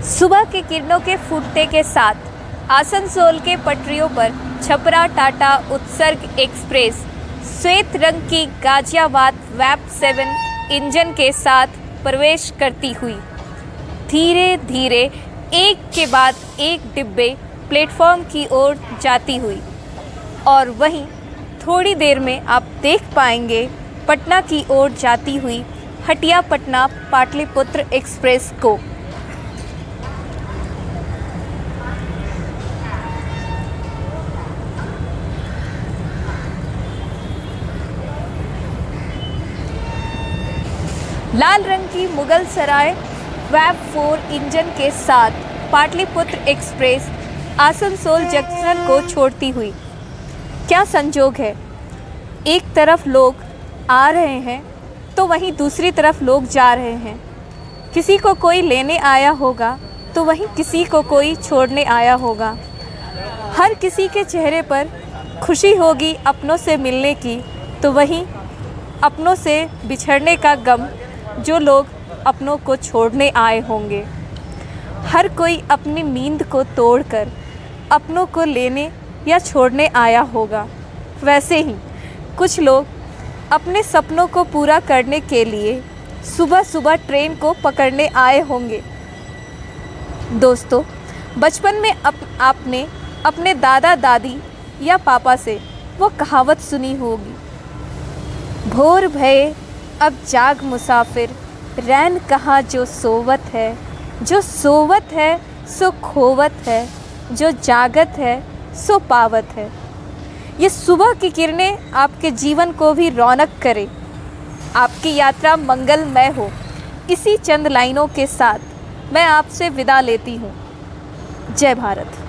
सुबह की किरणों के फूटने के साथ आसनसोल के पटरियों पर छपरा टाटा उत्सर्ग एक्सप्रेस श्वेत रंग की गाजियाबाद वैप 7 इंजन के साथ प्रवेश करती हुई धीरे धीरे एक के बाद एक डिब्बे प्लेटफॉर्म की ओर जाती हुई, और वहीं थोड़ी देर में आप देख पाएंगे पटना की ओर जाती हुई हटिया पटना पाटलिपुत्र एक्सप्रेस को। लाल रंग की मुगल सराय वैप 4 इंजन के साथ पाटलिपुत्र एक्सप्रेस आसनसोल जंक्शन को छोड़ती हुई। क्या संजोग है, एक तरफ लोग आ रहे हैं तो वहीं दूसरी तरफ लोग जा रहे हैं। किसी को कोई लेने आया होगा तो वहीं किसी को कोई छोड़ने आया होगा। हर किसी के चेहरे पर खुशी होगी अपनों से मिलने की, तो वहीं अपनों से बिछड़ने का गम जो लोग अपनों को छोड़ने आए होंगे। हर कोई अपनी नींद को तोड़कर अपनों को लेने या छोड़ने आया होगा। वैसे ही कुछ लोग अपने सपनों को पूरा करने के लिए सुबह सुबह ट्रेन को पकड़ने आए होंगे। दोस्तों, बचपन में आपने अपने दादा दादी या पापा से वो कहावत सुनी होगी, भोर भये अब जाग मुसाफिर, रैन कहाँ जो सोवत है, जो सोवत है सो खोवत है, जो जागत है सो पावत है। ये सुबह की किरणें आपके जीवन को भी रौनक करे, आपकी यात्रा मंगलमय हो। इसी चंद लाइनों के साथ मैं आपसे विदा लेती हूँ। जय भारत।